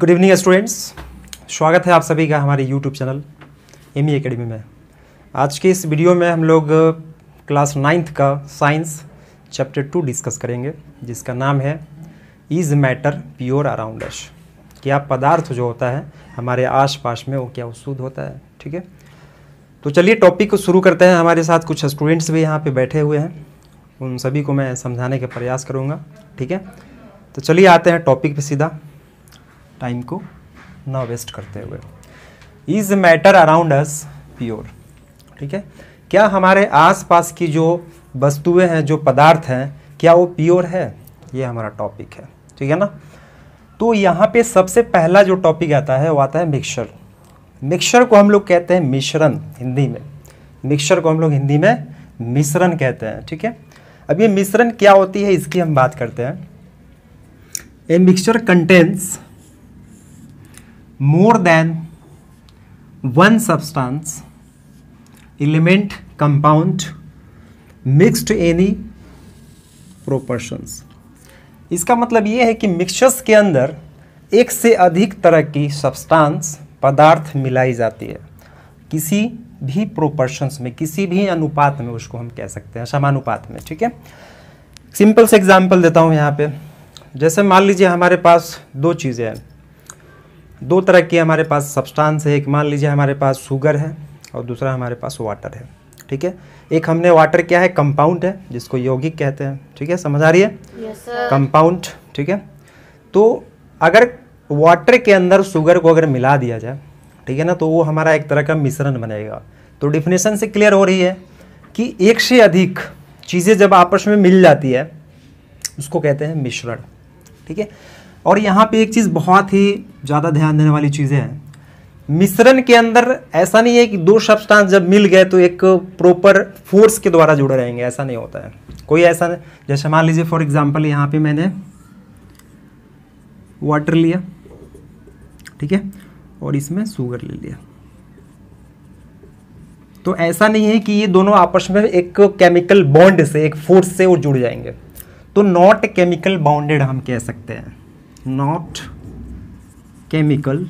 Good evening students, स्वागत है आप सभी का हमारे यूट्यूब चैनल एमई एकेडमी में। आज के इस वीडियो में हम लोग क्लास 9th का साइंस चैप्टर 2 डिस्कस करेंगे, जिसका नाम है is matter pure around us. क्या पदार्थ जो होता है हमारे आसपास में वो क्या शुद्ध होता है। ठीक है, तो चलिए टॉपिक को शुरू करते हैं। हमारे साथ कुछ स्टूडेंट्स भी यहाँ पे बैठे हुए हैं, उन सभी को मैं समझाने का प्रयास करूँगा। ठीक है, तो चलिए आते हैं टॉपिक पे सीधा, टाइम को ना वेस्ट करते हुए। Is matter around us pure. ठीक है, क्या हमारे आसपास की जो वस्तुएं हैं, जो पदार्थ हैं, क्या वो प्योर है, ये हमारा टॉपिक है। ठीक है ना। तो यहाँ पे सबसे पहला जो टॉपिक आता है वो आता है मिक्सचर। मिक्सचर को हम लोग कहते हैं मिश्रण हिंदी में। मिक्सचर को हम लोग हिंदी में मिश्रण कहते हैं। ठीक है, अब ये मिश्रण क्या होती है इसकी हम बात करते हैं। A mixture contains more than one substance, element, compound mixed any proportions। इसका मतलब ये है कि मिक्सचर्स के अंदर एक से अधिक तरह की सब्सटेंस पदार्थ मिलाई जाती है, किसी भी प्रोपोर्शंस में, किसी भी अनुपात में, उसको हम कह सकते हैं समानुपात में। ठीक है, सिंपल से एग्जांपल देता हूँ यहाँ पे। जैसे मान लीजिए हमारे पास दो चीज़ें हैं, दो तरह की हमारे पास सब्सटेंस है। एक मान लीजिए हमारे पास शुगर है और दूसरा हमारे पास वाटर है। ठीक है, एक हमने वाटर क्या है, कंपाउंड है, जिसको यौगिक कहते हैं। ठीक है, समझ आ रही है, कंपाउंड। ठीक है, तो अगर वाटर के अंदर शुगर को अगर मिला दिया जाए, ठीक है ना, तो वो हमारा एक तरह का मिश्रण बनेगा। तो डिफिनेशन से क्लियर हो रही है कि एक से अधिक चीज़ें जब आपस में मिल जाती है उसको कहते हैं मिश्रण। ठीक है, और यहाँ पे एक चीज़ बहुत ही ज़्यादा ध्यान देने वाली चीज़ें हैं। मिश्रण के अंदर ऐसा नहीं है कि दो सब्सटेंस जब मिल गए तो एक प्रॉपर फोर्स के द्वारा जुड़े रहेंगे, ऐसा नहीं होता है। कोई ऐसा नहीं, जैसे मान लीजिए फॉर एग्जांपल यहाँ पे मैंने वाटर लिया, ठीक है, और इसमें शुगर ले लिया, तो ऐसा नहीं है कि ये दोनों आपस में एक केमिकल बॉन्ड से, एक फोर्स से वो जुड़ जाएंगे। तो नॉट केमिकल बाउंडेड हम कह सकते हैं, नॉट केमिकल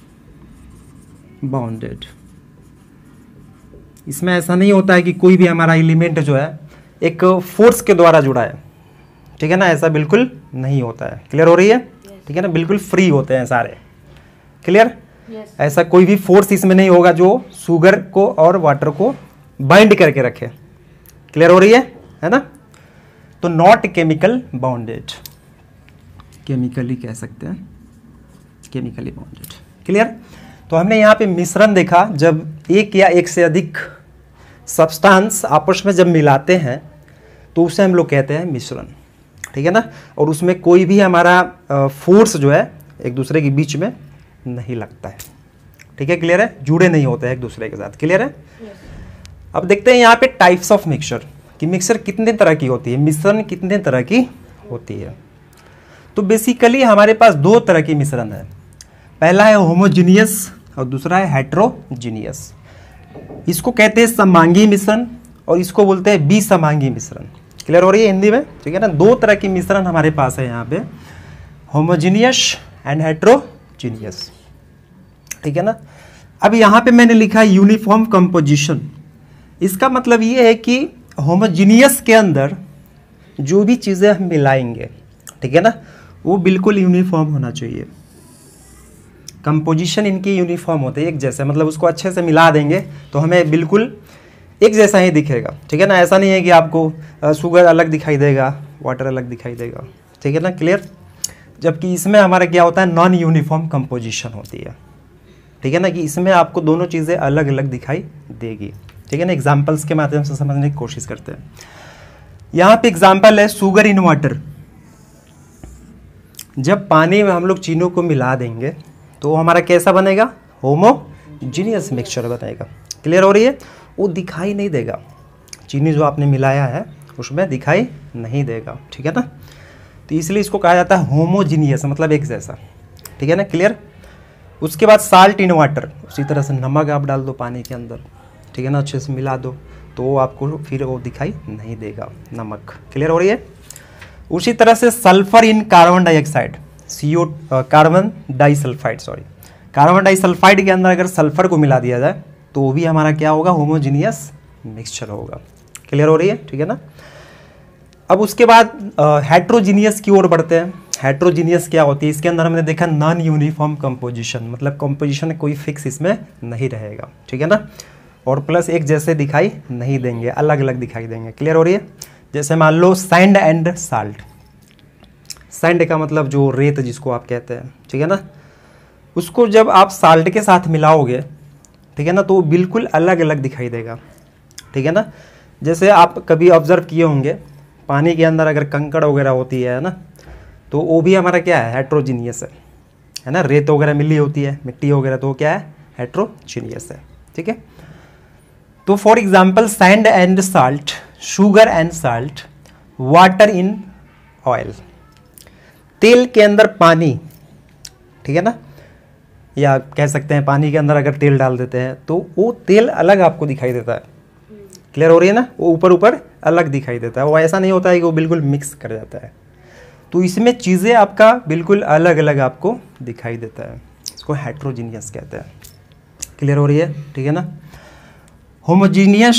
बाउंडेड। इसमें ऐसा नहीं होता है कि कोई भी हमारा एलिमेंट जो है एक फोर्स के द्वारा जुड़ा है। ठीक है ना, ऐसा बिल्कुल नहीं होता है। क्लियर हो रही है? ठीक है ना, बिल्कुल फ्री होते हैं सारे। क्लियर? ऐसा कोई भी फोर्स इसमें नहीं होगा जो शुगर को और वाटर को बाइंड करके रखे। क्लियर हो रही है ना। तो नॉट केमिकल बाउंडेड, केमिकली कह सकते हैं, केमिकली बाउंडेड। क्लियर? तो हमने यहाँ पे मिश्रण देखा, जब एक या एक से अधिक सब्सटेंस आपस में जब मिलाते हैं तो उसे हम लोग कहते हैं मिश्रण। ठीक है ना, और उसमें कोई भी हमारा फोर्स जो है एक दूसरे के बीच में नहीं लगता है। ठीक है, क्लियर है, जुड़े नहीं होते हैं एक दूसरे के साथ। क्लियर है? अब देखते हैं यहाँ पे टाइप्स ऑफ मिक्सचर, कि मिक्सचर कितने तरह की होती है, मिश्रण कितने तरह की होती है। तो बेसिकली हमारे पास दो तरह की मिश्रण है। पहला है होमोजीनियस और दूसरा है हेट्रोजीनियस। इसको कहते हैं समांगी मिश्रण और इसको बोलते हैं विसमांगी मिश्रण। क्लियर हो रही है हिंदी में? ठीक है ना, दो तरह की मिश्रण हमारे पास है यहाँ पे, होमोजीनियस एंड हेट्रोजीनियस। ठीक है ना। अब यहाँ पे मैंने लिखा है यूनिफॉर्म कंपोजिशन। इसका मतलब ये है कि होमोजीनियस के अंदर जो भी चीज़ें हम मिलाएंगे, ठीक है ना, वो बिल्कुल यूनिफॉर्म होना चाहिए। कंपोजिशन इनकी यूनिफॉर्म होते हैं, एक जैसे, मतलब उसको अच्छे से मिला देंगे तो हमें बिल्कुल एक जैसा ही दिखेगा। ठीक है ना, ऐसा नहीं है कि आपको शुगर अलग दिखाई देगा, वाटर अलग दिखाई देगा। ठीक है ना, क्लियर? जबकि इसमें हमारा क्या होता है, नॉन यूनिफॉर्म कंपोजिशन होती है। ठीक है ना, कि इसमें आपको दोनों चीज़ें अलग अलग दिखाई देगी। ठीक है ना, एग्जाम्पल्स के माध्यम से समझने की कोशिश करते हैं। यहाँ पे एग्जाम्पल है शुगर इन वाटर। जब पानी में हम लोग चीनी को मिला देंगे तो हमारा कैसा बनेगा, होमोजीनियस मिक्सचर बनेगा। क्लियर हो रही है? वो दिखाई नहीं देगा, चीनी जो आपने मिलाया है उसमें दिखाई नहीं देगा। ठीक है ना, तो इसलिए इसको कहा जाता है होमोजीनियस, मतलब एक जैसा। ठीक है ना, क्लियर? उसके बाद साल्ट इन वाटर, उसी तरह से नमक आप डाल दो पानी के अंदर, ठीक है ना, अच्छे से मिला दो तो आपको फिर वो दिखाई नहीं देगा, नमक। क्लियर हो रही है? उसी तरह से sulphur in carbon dioxide, CO carbon disulphide, sorry carbon disulphide के अंदर अगर सल्फर को मिला दिया जाए तो वो भी हमारा क्या होगा, होमोजीनियस मिक्सचर होगा। क्लियर हो रही है, ठीक है ना। अब उसके बाद हेट्रोजीनियस की ओर बढ़ते हैं। हेट्रोजीनियस क्या होती है, इसके अंदर हमने देखा नॉन यूनिफॉर्म कंपोजिशन, मतलब कंपोजिशन कोई फिक्स इसमें नहीं रहेगा, ठीक है ना, और प्लस एक जैसे दिखाई नहीं देंगे, अलग अलग दिखाई देंगे। क्लियर हो रही है। जैसे मान लो सैंड एंड साल्ट, सैंड का मतलब जो रेत जिसको आप कहते हैं, ठीक है ना, उसको जब आप साल्ट के साथ मिलाओगे, ठीक है ना, तो बिल्कुल अलग अलग दिखाई देगा, ठीक है ना। जैसे आप कभी ऑब्जर्व किए होंगे पानी के अंदर अगर कंकड़ वगैरह होती है ना, तो वो भी हमारा क्या है, हेट्रोजीनियस है ना, रेत वगैरह मिली होती है, मिट्टी वगैरह, तो क्या है, हेट्रोजीनियस है, ठीक है। तो for example sand and salt, sugar and salt, water in oil, तेल के अंदर पानी, ठीक है ना, या कह सकते हैं पानी के अंदर अगर तेल डाल देते हैं तो वो तेल अलग आपको दिखाई देता है। क्लियर हो रही है ना, वो ऊपर ऊपर अलग दिखाई देता है, वो ऐसा नहीं होता है कि वो बिल्कुल मिक्स कर जाता है। तो इसमें चीज़ें आपका बिल्कुल अलग अलग आपको दिखाई देता है, इसको हेट्रोजीनियस कहते हैं। क्लियर हो रही है, ठीक है ना। होमोजीनियस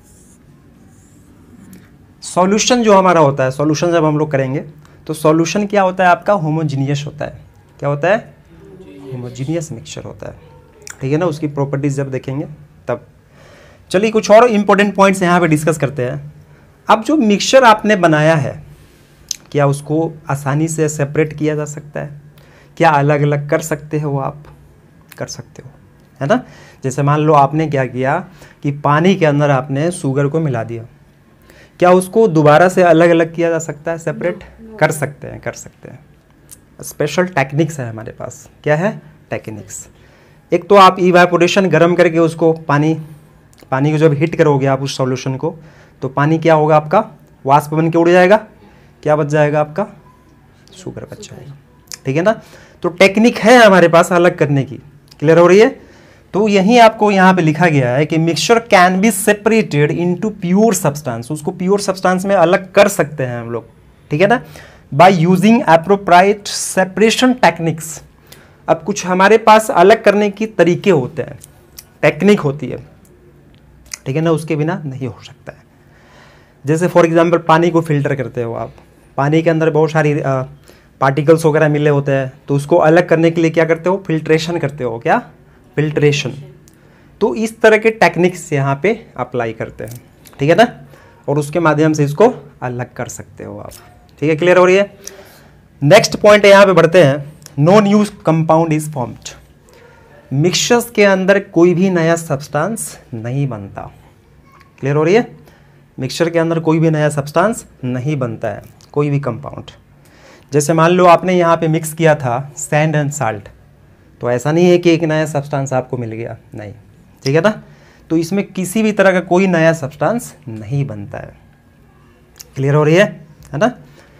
सॉल्यूशन जो हमारा होता है, सॉल्यूशन जब हम लोग करेंगे तो सॉल्यूशन क्या होता है आपका, होमोजीनियस होता है। क्या होता है, होमोजीनियस मिक्सचर होता है, ठीक है ना। उसकी प्रॉपर्टीज जब देखेंगे तब। चलिए कुछ और इंपॉर्टेंट पॉइंट्स यहाँ पे डिस्कस करते हैं। अब जो मिक्सचर आपने बनाया है, क्या उसको आसानी से सेपरेट किया जा सकता है, क्या अलग अलग कर सकते हो आप, कर सकते हो, है ना। जैसे मान लो आपने क्या किया कि पानी के अंदर आपने शुगर को मिला दिया, क्या उसको दोबारा से अलग अलग किया जा सकता है, सेपरेट कर सकते हैं, कर सकते हैं। स्पेशल टेक्निक्स है हमारे पास। क्या है, टेक्निक्स। एक तो आप इवेपोरेशन गर्म करके उसको पानी को जब हिट करोगे आप उस सॉल्यूशन को, तो पानी क्या होगा आपका, वाष्प बन के उड़ जाएगा, क्या बच जाएगा आपका, शुगर बच जाएगा, ठीक है ना। तो टेक्निक है हमारे पास अलग करने की। क्लियर हो रही है। तो यही आपको यहाँ पे लिखा गया है कि mixture can be separated into pure substance, उसको प्योर सब्सटेंस में अलग कर सकते हैं हम लोग, ठीक है ना, by using appropriate separation techniques. अब कुछ हमारे पास अलग करने की तरीके होते हैं, टेक्निक होती है, ठीक है ना, उसके बिना नहीं हो सकता है। जैसे फॉर एग्जांपल पानी को फिल्टर करते हो आप, पानी के अंदर बहुत सारी पार्टिकल्स वगैरह मिले होते हैं, तो उसको अलग करने के लिए क्या करते हो, फिल्ट्रेशन करते हो, क्या, फिल्ट्रेशन। तो इस तरह के टेक्निक्स यहाँ पे अप्लाई करते हैं, ठीक है ना, और उसके माध्यम से इसको अलग कर सकते हो आप, ठीक है। क्लियर हो रही है। नेक्स्ट पॉइंट यहाँ पे बढ़ते हैं। No new compound is formed, mixtures के अंदर कोई भी नया सब्सटेंस नहीं बनता। क्लियर हो रही है। मिक्सचर के अंदर कोई भी नया सब्सटेंस नहीं बनता है, कोई भी कंपाउंड। जैसे मान लो आपने यहाँ पे मिक्स किया था सैंड एंड साल्ट, तो ऐसा नहीं है कि एक नया सब्सटेंस आपको मिल गया, नहीं, ठीक है ना। तो इसमें किसी भी तरह का कोई नया सब्सटेंस नहीं बनता है। क्लियर हो रही है ना।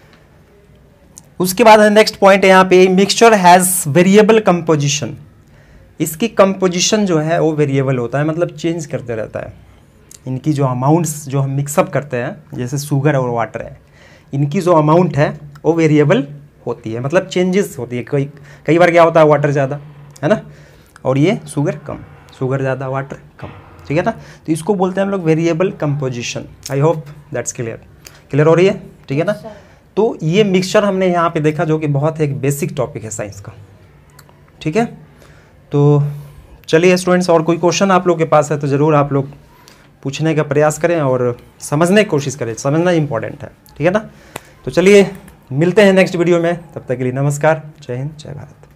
उसके बाद नेक्स्ट पॉइंट है यहाँ पे, मिक्सचर हैज़ वेरिएबल कंपोजिशन। इसकी कंपोजिशन जो है वो वेरिएबल होता है, मतलब चेंज करते रहता है। इनकी जो अमाउंट्स जो हम मिक्सअप करते हैं, जैसे शुगर और वाटर है, इनकी जो अमाउंट है वो वेरिएबल होती है, मतलब चेंजेस होती है। कई बार क्या होता है, वाटर ज़्यादा है ना, और ये शुगर कम, शुगर ज़्यादा वाटर कम, ठीक है ना। तो इसको बोलते हैं हम लोग variable composition. I hope that's clear. Clear हो रही है, ठीक है ना। तो ये मिक्सचर हमने यहाँ पे देखा, जो कि बहुत एक बेसिक टॉपिक है साइंस का, ठीक है। तो चलिए स्टूडेंट्स, और कोई क्वेश्चन आप लोग के पास है तो ज़रूर आप लोग पूछने का प्रयास करें और समझने की कोशिश करें, समझना इंपॉर्टेंट है, ठीक है ना। तो चलिए मिलते हैं नेक्स्ट वीडियो में, तब तक के लिए नमस्कार, जय हिंद, जय भारत।